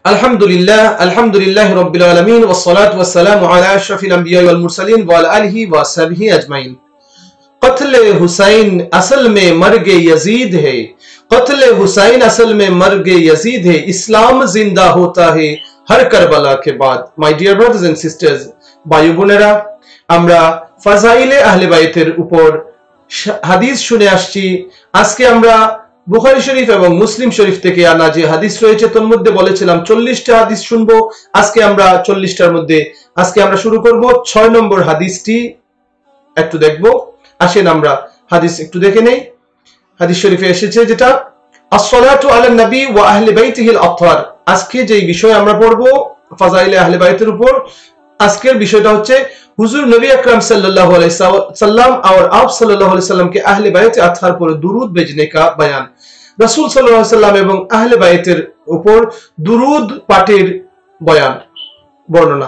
আলহামদুলিল্লাহ রাব্বিল আলামিন ওয়াসসালাতু ওয়াসসালামু আলা আশরাফিল আমবিয়া ওয়াল মুরসালিন ওয়া আলা আলিহি ওয়া সাহবিহি আজমাইন। कत्ल हुसैन असल में मर्ग यजीद है, कत्ल हुसैन असल में मर्ग यजीद है, इस्लाम जिंदा होता है हर करबला के बाद। My dear brothers and sisters, भाई बोनेरा, আমরা ফাজাইলে আহলে বাইতের উপর হাদিস শুনে আসছি। আজকে আমরা বুখারী শরীফ এবং মুসলিম শরীফ থেকে আনা যে হাদিস রয়েছে তার মধ্যে বলেছিলাম 40টা হাদিস শুনবো। আজকে আমরা 40টার মধ্যে আজকে আমরা শুরু করব 6 নম্বর হাদিসটি একটু দেখব। আসেন আমরা হাদিস একটু দেখে নেই। হাদিস শরীফে এসেছে যেটা আসসালাতু আলা নবী ওয়া আহলি বাইতিহিল আতহার। আজকে যে বিষয় আমরা পড়ব ফাজাইলে আহলে বাইতের উপর, আজকের বিষয়টা হচ্ছে হুজুর নবী আকরাম सल्लल्लाहु अलैहि वसल्लम और आप सल्लल्लाहु अलैहि वसल्लम के अहले बैत अतहार पर दुरूद भेजने का बयान। रसूल सल्लल्लाहु अलैहि वसल्लम एवं अहले बैतेर ऊपर दुरूद पाठेर बयान बर्णना।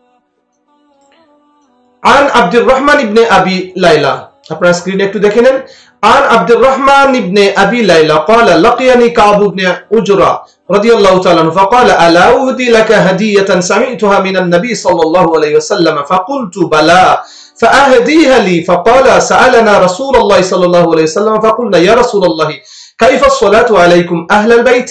आन अब्दुर रहमान इब्ने अबी लाइला, अपना स्क्रीन একটু দেখে নেন। आन अब्दुर रहमान इब्ने अबी लाइला قال لقيني كعب بن عجرة رضي الله تعالى عنه فقال ألا أهدي لك هدية سمعتها من النبي صلى الله عليه وسلم فقلت بلى فأهديها لي فقال سألنا رسول الله صلى الله عليه وسلم فقلنا يا رسول الله كيف الصلاة عليكم أهل البيت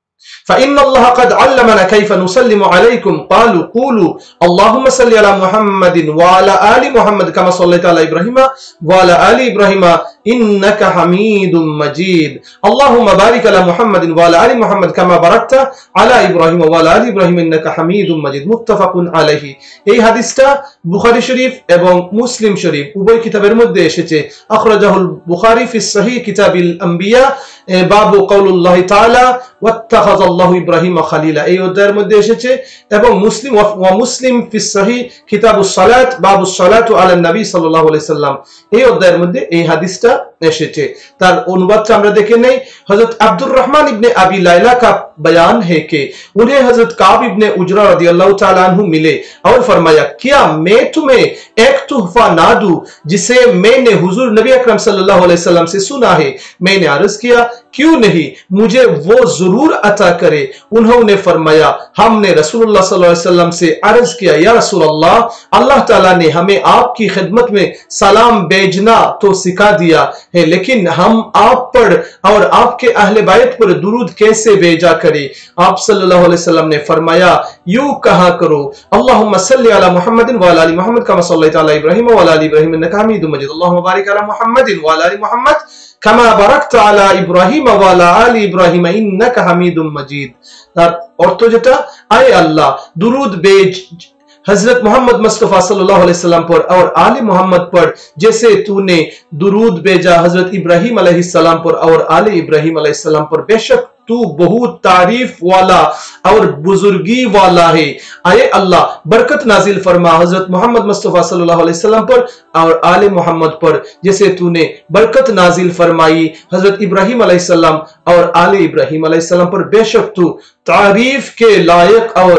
فإن الله قد علمنا كيف نسلم عليكم قالوا قولوا اللهم صل على محمد وعلى آل محمد كما صليت على إبراهيم وعلى آل إبراهيم إنك حميد مجيد اللهم بارك على محمد وعلى آل محمد كما باركت على إبراهيم وعلى آل إبراهيم إنك حميد مجيد متفق عليه। এই হাদিসটা বুখারী শরীফ এবং মুসলিম শরীফ উভয় কিতাবের মধ্যে এসেছে। আখরাজাহুল বুখারী ফি সহিহ কিতাবিল আম্বিয়া বাবু কাউলুল্লাহি তাআলা ওয়াত্তাখাযাল্লাহু ইব্রাহিমা খলিলা, এই অধ্যায়ের মধ্যে এসেছে। এবং মুসলিম ওয়া মুসলিম ফি সহিহ কিতাবুস সালাত বাবুস সালাতু আলা নবী সাল্লাল্লাহু আলাইহি সাল্লাম, এই অধ্যায়ের মধ্যে এই হাদিসটা এসেছে। তার অনুবাদটা আমরা দেখে নেই। হযরত আব্দুর রহমান ইবনে আবি लाइला का बयान है कि उन्हें हजरत काब इब्ने उजरा रदियल्लाहु ताला अन्हु मिले और फरमाया क्या मैं तुम्हें एक तोहफा ना दूं जिसे मैंने हुजूर नबी अकरम सल्लल्लाहु अलैहि वसल्लम से सुना है। मैंने अर्ज किया क्यों नहीं, मुझे वो जरूर अता करे। उन्होंने फरमाया हमने रसूलुल्लाह सल्लल्लाहु अलैहि वसल्लम से अर्ज किया या रसूल अल्लाह, अल्लाह ताला ने हमें आपकी खिदमत में सलाम भेजना तो सिखा दिया है, लेकिन हम आप पर और आपके अहले बैत पर दुरूद कैसे भेजा करें। आप सल्लल्लाहु अलैहि वसल्लम ने फरमाया यूं कहा करो अल्लाहुम्मा सल्लि अला मुहम्मदिन व अला आलि मुहम्मद कमा सल्लैता अला इब्राहीम व अला आलि इब्राहीम इन्नका हमीदुम मजीद अल्लाहुम्मा बारिक अला मुहम्मदिन व अला आलि मुहम्मद कमा बाराकता अला इब्राहीम व अला आलि इब्राहीम इन्नका हमीदुम मजीद। তার অর্থ যেটা, আয় আল্লাহ दुरूद भेज हजरत मोहम्मद मुस्तफा सल्लल्लाहु अलैहि वसल्लम पर और आले मोहम्मद पर जैसे तूने दुरूद भेजा हजरत इब्राहीम अलैहिस्सलाम पर और आले इब्राहीम अलैहिस्सलाम पर, बेशक तू बहुत तारीफ वाला और बुजुर्गी वाला है। आए अल्लाह बरकत नाजिल फरमा हजरत मोहम्मद मुस्तफा सल्लल्लाहु अलैहि वसल्लम पर और आले मोहम्मद पर जैसे तूने बरकत नाजिल फरमाई हजरत इब्राहीम अलैहिस्सलाम और आले इब्राहीम अलैहिस्सलाम पर, बेशक तू तारीफ के लायक और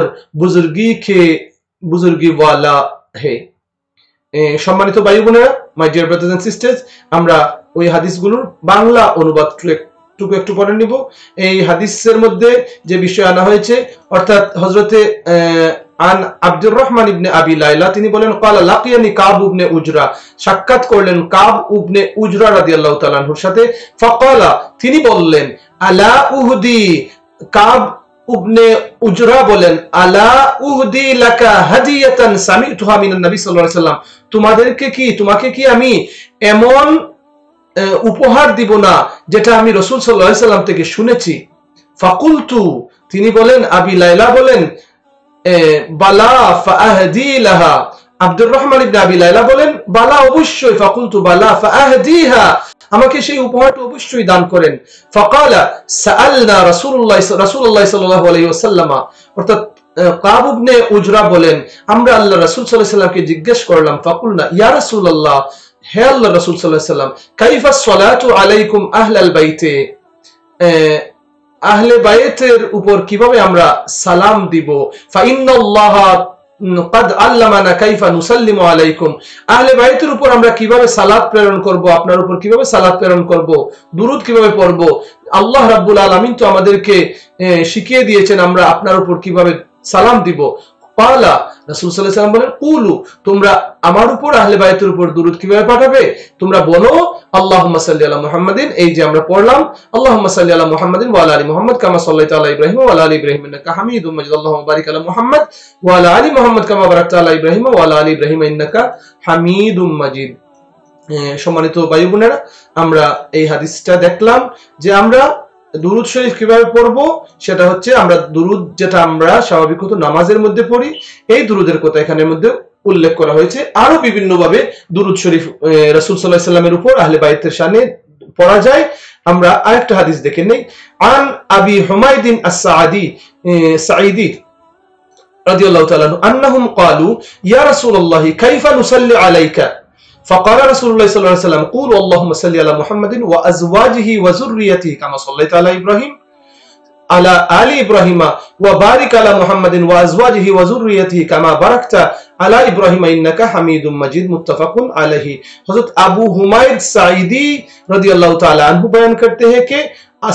बुजुर्गी वाला है। সম্মানিত ভাই বোনেরা, my dear brothers and sisters, আমরা ওই হাদিসগুলোর বাংলা অনুবাদ একটু পড়ে নিব। এই হাদিসের মধ্যে যে বিষয় আনা হয়েছে অর্থাৎ হযরতে আন আব্দুর রহমান ইবনে আবি লাইলা তিনি বলেন ক্বালা লাকিয়ানি কাব ইবনে উজরা, সাক্ষাৎ করলেন কাব ইবনে উজরা রাদিয়াল্লাহু তাআলা আনহুর সাথে। ফাকালা, তিনি বললেন আলা উহদি, কাব ইবনে উজরা বলেন আলা উহদি লাকা হাদিয়াতান সামি'তুহা মিনান নবী সাল্লাল্লাহু আলাইহি ওয়াসাল্লাম, তোমাকে কি আমি এমন উপহার দিব না যেটা আমি রাসূল সাল্লাল্লাহু আলাইহি ওয়াসাল্লাম থেকে শুনেছি। ফাকুলতু, তিনি বলেন আবি লাইলা বলেন বালা ফাআহদি লাহা, আব্দুর রহমান ইবনে আবি লাইলা বলেন বালা অবশ্যই, ফাকুলতু বালা ফাআহদিহা, আমাকে সেই উপহারটা অবশ্যই দান করেন। ফাকালা সাআলনা রাসূলুল্লাহ সাল্লাল্লাহু আলাইহি ওয়াসাল্লাম, অর্থাৎ কাব ইবনে উজরা বলেন আমরা আল্লাহ রাসূল সাল্লাল্লাহু আলাইহি ওয়াসাল্লামকে জিজ্ঞেস করলাম, ফাকুলনা ইয়া রাসূলুল্লাহ, হে আল্লাহ রাসূল সাল্লাল্লাহু আলাইহি ওয়াসাল্লাম, কাইফা সলাতু আলাইকুম আহলাল বাইতে, আহলে বাইতের উপর কিভাবে আমরা সালাম দিব। ফাইন্নাল্লাহা قد علمنا كيف نسلم عليكم আহলে বাইতের উপর আমরা কিভাবে সালাত প্রেরণ করব, আপনার উপর কিভাবে সালাত প্রেরণ করব, দুরূদ কিভাবে পড়ব, আল্লাহ রাব্বুল আলামিন তো আমাদেরকে শিখিয়ে দিয়েছেন আমরা আপনার উপর কিভাবে সালাম দিব। পালা রাসূল সাল্লাল্লাহু আলাইহি ওয়াসাল্লাম বলেন, কুলু তোমরা আমার উপর আহলে বাইতের উপর দুরূদ কিভাবে পাঠাবে, তোমরা বলো আল্লাহুম্মা সাল্লি আলা মুহাম্মাদিন, এই যে আমরা পড়লাম আল্লাহুম্মা সাল্লি আলা মুহাম্মাদিন ওয়া আলা আলি মুহাম্মাদ কামা সাল্লাইতা আলা ইব্রাহিম ওয়া আলা আলি ইব্রাহিম ইন্নাকা হামিদুম মাজিদ, আল্লাহুম্মা বারিক আলা মুহাম্মাদ ওয়া আলা আলি মুহাম্মাদ কামা বারাকতা আলা ইব্রাহিম ওয়া আলা আলি ইব্রাহিম ইন্নাকা হামিদুম মাজিদ। সম্মানিত ভাই বোনেরা, আমরা এই হাদিসটা দেখলাম যে আমরা দুরূদ শরীফ কিভাবে পড়ব, সেটা হচ্ছে আমরা দুরূদ যেটা আমরা স্বাভাবিকত নামাজের মধ্যে পড়ি, এই দুরূদের কথা এখানের মধ্যে উল্লেখ করা হয়েছে। আরো বিভিন্ন ভাবে দুরূদ শরীফ রাসূল সাল্লাল্লাহু আলাইহি ওয়াসাল্লামের উপর আহলে বাইতের শানে পড়া যায়। আমরা আরেকটা হাদিস দেখে নেই। আন আবি হুমায়দিন আস-সাঈদি রাদিয়াল্লাহু তাআলা আনহুম ক্বালু ইয়া রাসূলুল্লাহ কাইফা নুসাল্লি আলাইকা فقال رسول الله صلى الله عليه وسلم قولوا اللهم صل على محمد وازواجه وذريته كما صليت على ابراهيم على آل إبراهيم وبارك على محمد وازواجه وذريته كما باركت على ابراهيم انك حميد مجيد मुत्तफaq अलैहि। हजरत अबू हुमैद साइदी रदियल्लाहु ताला अन्हु बयान करते हैं कि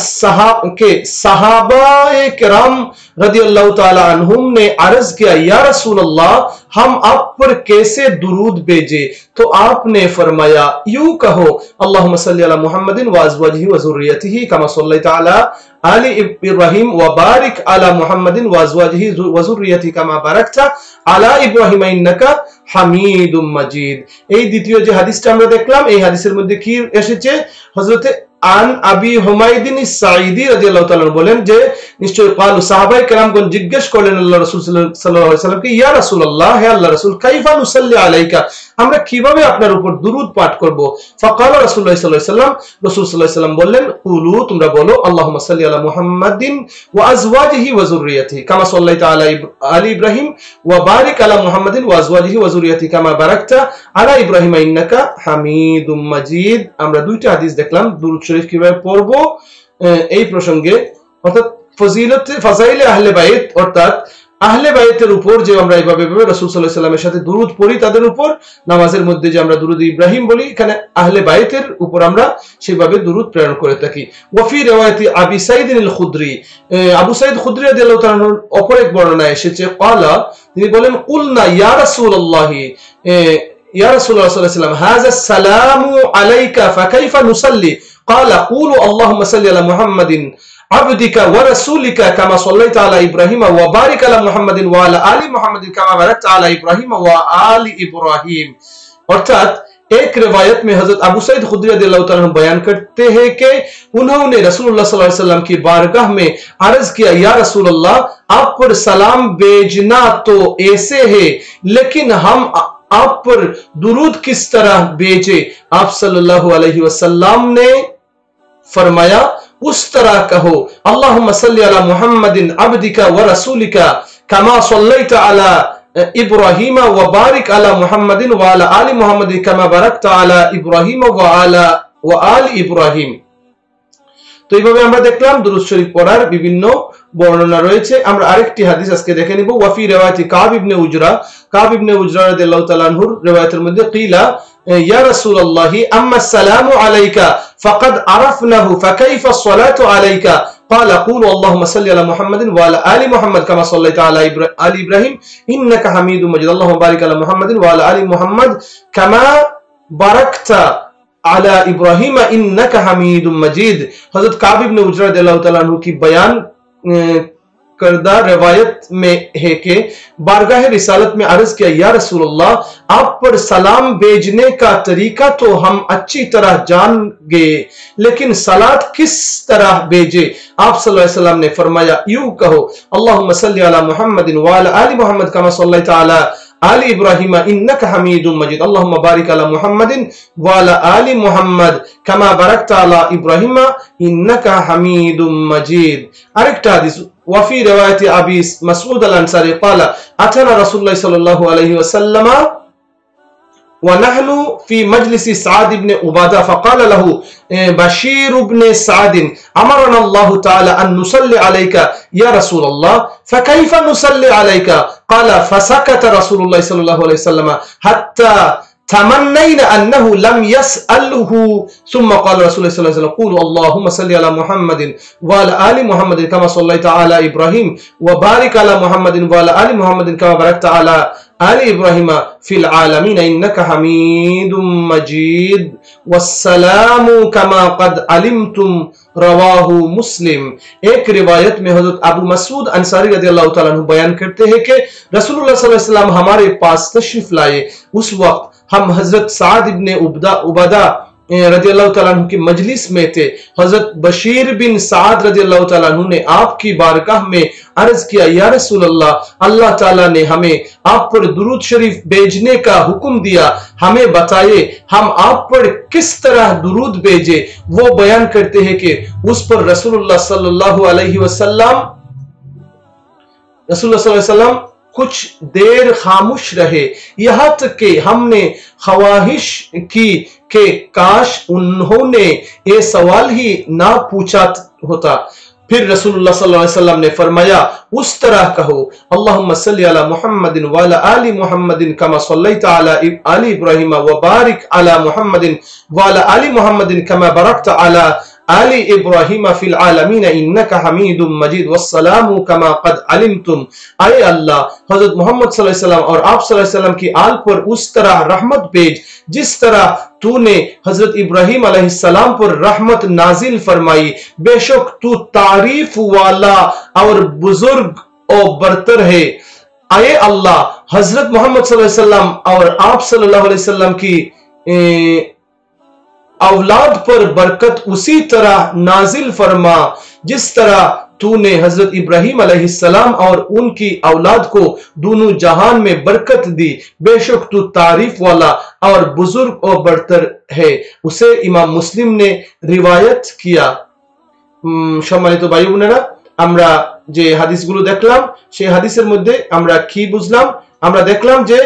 सहाबाए किराम रदियल्लाहु ताला अन्हुम ने अर्ज किया, या रसूल अल्लाह हम आप पर कैसे दुरूद भेजे, तो आपने फरमाया यूं कहो अल्लाहुम्मा सल्ली अला मुहम्मदिन व अज़वाजिही व ज़ुर्रियतिही कमा सल्लैता अला आलि इब्राहिम व बारिक अला मुहम्मदिन व अज़वाजिही व ज़ुर्रियतिही कमा बाराकता अला इब्राहिम इन्नाका हामिदुम मजीद। এই দ্বিতীয় যে হাদিসটা আমরা দেখলাম, এই হাদিসের মধ্যে কি এসেছে, হযরতে আন আবি হুমায়দিন আস-সাঈদি রাদিয়াল্লাহু তাআলা বলেন যে নিশ্চয় ক্বালু সাহাবায়ে কেরামগণ জিজ্ঞেস করলেন আল্লাহ রাসূল সাল্লাল্লাহু আলাইহি ওয়াসাল্লামকে, ইয়া রাসূলুল্লাহ, হে আল্লাহর রাসূল, কাইফা নুসাল্লি আলাইকা, আমরা কিভাবে আপনার উপর দুরূদ পাঠ করব। ফাকাল রাসূলুল্লাহ সাল্লাল্লাহু আলাইহি ওয়াসাল্লাম, রাসূল সাল্লাল্লাহু আলাইহি ওয়াসাল্লাম বললেন, কুলু তোমরা বলো আল্লাহুম্মা সাল্লি আলা মুহাম্মাদিন ওয়া আযওয়াজিহি ওয়া যুররিয়াতিহি কামা সাল্লাইতা আলা আলি ইব্রাহিম ওয়া বারিক আলা মুহাম্মাদিন ওয়া আযওয়াজিহি ওয়া যুররিয়াতিহি কামা বারাকতা আলা ইব্রাহিম ইন্নাকা হামিদুম মাজিদ। আমরা দুইটা হাদিস দেখলাম দুরূদ শরীফ কিভাবে পড়ব এই প্রসঙ্গে, অর্থাৎ ফাজাইলে আহলে বাইত, অর্থাৎ আহলে বাইতের উপর যে আমরা এইভাবে রাসূল সাল্লাল্লাহু আলাইহি ওয়াসাল্লামের সাথে দুরূদ পড়ি, তাদের উপর নামাজের মধ্যে যে আমরা দুরূদ ইব্রাহিম বলি, এখানে আহলে বাইতের উপর আমরা সেভাবে দুরূদ প্রেরণ করে থাকি। ওয়াফি রিওয়ায়াতি আবি সাঈদ আল-খুদরি, আবু সাঈদ খুদরি রাদিয়াল্লাহু তাআলা অপর এক বর্ণনায় এসেছে, ক্বালা তিনি বলেন, কুলনা ইয়া রাসূলুল্লাহ ইয়া রাসূলুল্লাহ সাল্লাল্লাহু আলাইহি ওয়াসাল্লাম হাযা সালামু আলাইকা ফাকাইফা নুসাল্লি, قال قولوا اللهم صل على محمد عبدك ورسولك كما صليت على ابراهيم وبارك على محمد وعلى ال محمد كما باركت على ابراهيم وآل ابراهيم। अर्थात एक रिवायत में हजरत अबू सईद खुदरी रज़ियल्लाहु ताला अन्हु बयान करते हैं कि उन्होंने रसूलुल्लाह सल्लल्लाहु अलैहि वसल्लम की बारगाह में अर्ज किया, या रसूलल्लाह आप पर सलाम भेजना तो ऐसे है, लेकिन हम आप पर दुरूद किस तरह भेजे। आप सल्लल्लाहु अलैहि वसल्लम ने फरमाया, उस तरह कहो अल्लाहुम्मा सल्ली अला मुहम्मदिन अब्दिका व रसूलिका कमा सल्लैता अला इब्राहिम व बारिक अला मुहम्मदिन व अला आलि मुहम्मदिन कमा बाराकता अला इब्राहिम व आलि इब्राहिम। তো এইভাবে আমরা দেখলাম দুরূদ শরীফ পড়ার বিভিন্ন বর্ণনা রয়েছে। আমরা আরেকটি হাদিস আজকে দেখে নিব। ওয়াফি রিওয়ায়াতি কাব ইবনে উজরা রাদিয়াল্লাহু তাআলা আনহুর রিওয়ায়াতের মধ্যে কিলা ইয়া রাসূলুল্লাহ আম্মা সালামু আলাইকা ফাকাদ আরাফনাহু ফাকাইফা সালাতু আলাইকা قال قولوا اللهم صل على محمد وعلى آل محمد كما صليت على آل إبراهيم إنك حميد مجيد اللهم بارك على محمد وعلى آل محمد كما باركت आला इब्राहिम इन्नका हमीदुम मजीद। हजरत काब इब्ने उजरा रज़ियल्लाहु ताला अन्हु की बयान करदा रिवायत में है कि बारगाह रिसालत में अर्ज किया, या रसूलुल्लाह आप पर सलाम भेजने का तरीका तो हम अच्छी तरह जान गए, लेकिन सलात किस तरह भेजे। आप सल्लल्लाहु अलैहि वसल्लम ने फरमाया, यूं कहो अल्लाहुम्मा सल्ली अला मुहम्मदिन व अला आलि मुहम्मद कमा सल्लैता अला आलि इब्राहिम इन्नका हमीदुम मजीद अल्लाहुम्मा बारिक अला मुहम्मदिन व अला आलि मुहम्मद कमा बारकता अला इब्राहिम इन्नका हमीदुम मजीद। আরেকটা হাদিস ওয়াফি রিওয়ায়াতি আবি মাসউদ আল আনসারী قال اتانا رسول الله صلى الله عليه وسلم ونحن في مجلس سعد بن عبادة فقال له بشير بن سعد أمرنا الله تعالى أن نصلي عليك يا رسول الله فكيف نصلي عليك قال فسكت رسول الله صلى الله عليه وسلم حتى تمنينا أنه لم يسأله ثم قال رسول الله صلى الله عليه وسلم قولوا اللهم صل على محمد وعلى آل محمد كما صليت على إبراهيم وبارك على محمد وعلى آل محمد كما باركت على آل إبراهيم في العالمين إنك حميد مجيد والسلام كما قد علمتم रवाहु मुस्लिम। एक रिवायत में हजरत अबू मसूद अंसारी रज़ियल्लाहु ताला अन्हु बयान करते हैं कि रसूलुल्लाह सल्लल्लाहु अलैहि वसल्लम हमारे पास तशरीफ लाए, उस वक्त हम हजरत साद इब्ने उबादा रज़ियल्लाहु ताला अन्हु की मजलिस में थे। हजरत बशीर बिन साद रज़ियल्लाहु ताला अन्हु ने आपकी बारगाह में अर्ज किया, या रसूल अल्लाह, अल्लाह ताला ने हमें आप पर दुरूद शरीफ भेजने का हुक्म दिया, हमें बताइए हम आप पर किस तरह दुरूद भेजे। वो बयान करते हैं कि उस पर रसूलुल्लाह सल्लल्लाहु अलैहि वसल्लम कुछ देर खामोश रहे, यहाँ तक कि हमने ख्वाहिश की कि काश उन्होंने ये सवाल ही ना पूछा होता। फिर रसूलुल्लाह सल्लल्लाहु अलैहि वसल्लम ने फरमाया, उस तरह कहो अल्लाहुम्मा सल्ली अला मुहम्मदिन व अला आलि मुहम्मदिन कमा सल्लैता अला आलि इब्राहीम व बारिक अला मुहम्मदिन व अला आलि मुहम्मदिन कमा बारकता अला आलि इब्राहीम फिल आलमीन इन्नका हमीदुम मजीद वस्सलामु कमा कद अलिमतुम। आए अल्लाह, हजरत मोहम्मद सल्लल्लाहु अलैहि वसल्लम और आप सल्लल्लाहु अलैहि वसल्लम की आल पर उस तरह रहमत भेज जिस तरह तूने हजरत इब्राहीम अलैहिस्सलाम पर रहमत नाजिल फरमाई। बेशक तू तारीफ वाला और बुजुर्ग और बरतर है। आए अल्लाह, हजरत मोहम्मद सल्लल्लाहु अलैहि वसल्लम और आप सल्लल्लाहु अलैहि वसल्लम की औलाद पर बरकत उसी तरह नाजिल फरमा जिस तरह तूने हजरत इब्राहीम अलैहिस्सलाम और उनकी औलाद को दोनों जहान में बरकत दी। बेशक तू तारीफ वाला और बुजुर्ग और बरतर है। उसे इमाम मुस्लिम ने रिवायत किया। सम्मानित भाई বোনেরা, আমরা যে হাদিসগুলো দেখলাম সেই হাদিসের মধ্যে আমরা কি বুঝলাম? আমরা দেখলাম যে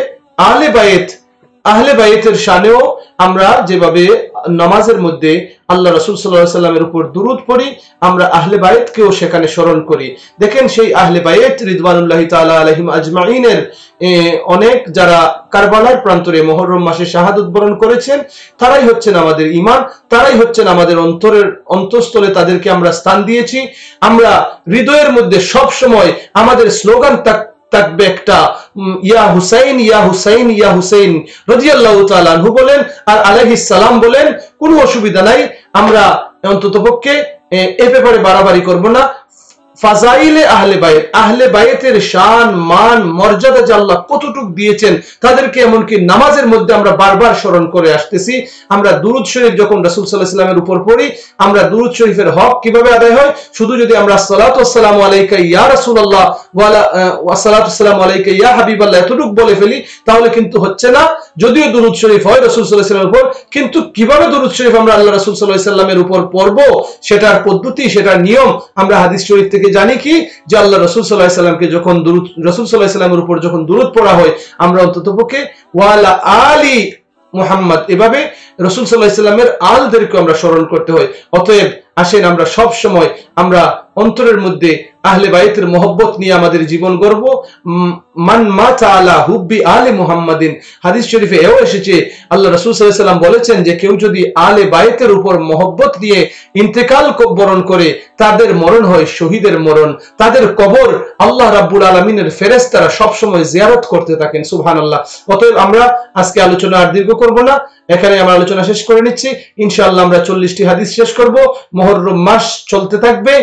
আহলে বাইতের শানেও আমরা যেভাবে নামাজের মধ্যে আল্লাহ রাসূল সাল্লাল্লাহু আলাইহি ওয়াসাল্লামের উপর দুরূদ পড়ি, আমরা আহলে বাইতকেও সেখানে স্মরণ করি। দেখেন সেই আহলে বাইত রিদওয়ানুল্লাহি তাআলা আলাইহিম আজমাইনের অনেক যারা কারবালার প্রান্তরে মুহররম মাসে শাহাদাত বরণ করেছেন, তারাই হচ্ছেন আমাদের ঈমান, তারাই হচ্ছেন আমাদের অন্তরের অন্তঃস্থলে তাদেরকে আমরা স্থান দিয়েছি। আমরা হৃদয়ের মধ্যে সব সময় আমাদের স্লোগান থাকবে একটা, ইয়া হুসাইন ইয়া হুসাইন ইয়া হুসাইন রাদিয়াল্লাহু তাআলা আনহু বলেন আর আলাইহিস সালাম বলেন, কোনো অসুবিধা নাই। আমরা অন্ততপক্ষে এই ব্যাপারে বাড়াবাড়ি করব না। ফাজাইলে আহলে বাইতের শান মান মর্যাদা যে আল্লাহ কতটুক দিয়েছেন, তাদেরকে এমনকি নামাজের মধ্যে আমরা বারবার স্মরণ করে আসতেছি। আমরা দুরূদ শরীফ যখন রাসূল সাল্লাল্লাহু আলাইহি ওয়াসাল্লামের উপর পড়ি, আমরা দুরূদ শরীফের হক কিভাবে আদায় হয়? শুধু যদি আমরা আসসালাতু ওয়াসসালামু আলাইকা ইয়া রাসূলুল্লাহ ওয়া আসসালাতু ওয়াসসালামু আলাইকা ইয়া হাবিবাল্লাহ এতটুক বলে ফেলি, তাহলে কিন্তু হচ্ছে না। যদিও দুরূদ শরীফ হয় রাসূল সাল্লাল্লাহু আলাইহি ওয়াসাল্লামের উপর, কিন্তু কিভাবে দুরূদ শরীফ আমরা আল্লাহ রাসূল সাল্লাল্লাহু আলাইহি ওয়াসাল্লামের উপর পড়ব, সেটার পদ্ধতি, সেটার নিয়ম আমরা হাদিস শরীফ থেকে জানি কি যে আল্লাহ রাসূল সাল্লাল্লাহু আলাইহি ওয়াসাল্লামকে যখন রাসূল সাল্লাল্লাহু আলাইহি ওয়াসাল্লামের উপর যখন দুরূদ পড়া হয়, আমরা অন্ততপক্ষে ওয়ালা আলি মুহাম্মদ এভাবে রাসূল সাল্লাল্লাহু আলাইহি ওয়াসাল্লামের আলদেরকে আমরা স্মরণ করতে হয়। অতএব আসেন আমরা সব সময় আমরা অন্তরের মধ্যে আহলে বাইতের মহব্বত নিয়ে আমাদের জীবন গড়ব। মান মাতা আলা হুব্বি আলে মুহাম্মাদিন, হাদিস শরীফে এও এসেছে আল্লাহ রাসূল সাল্লাল্লাহু আলাইহি ওয়াসাল্লাম বলেছেন যে কেউ যদি আলে বাইতের উপর মহব্বত নিয়ে ইন্তেকাল বরণ করে, তাদের মরণ হয় শহীদের মরণ। তাদের কবর আল্লাহ রাব্বুল আলামিনের ফেরেশতারা সব সময় জিয়ারত করতে থাকেন। সুবহানাল্লাহ। অতএব আমরা আজকে আলোচনা আর দীর্ঘ করব না, এখানে আমরা আলোচনা শেষ করে নিচ্ছি। ইনশাআল্লাহ আমরা 40টি হাদিস শেষ করব। মুহররম মাস চলতে থাকবে।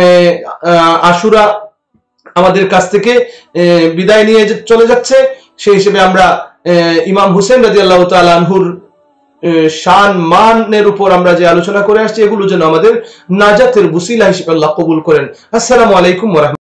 আশুরা আমাদের কাছ থেকে বিদায় নিয়ে চলে যাচ্ছে। সেই হিসেবে আমরা ইমাম হুসেন রাদিয়াল্লাহু তাআলা আনহুর শান মানের উপর আমরা যে আলোচনা করে আসছি, এগুলো যেন আমাদের নাজাতের ওসিলা হিসেবে আল্লাহ কবুল করেন। আসসালামু আলাইকুম ওয়া রাহমাতুল্লাহ।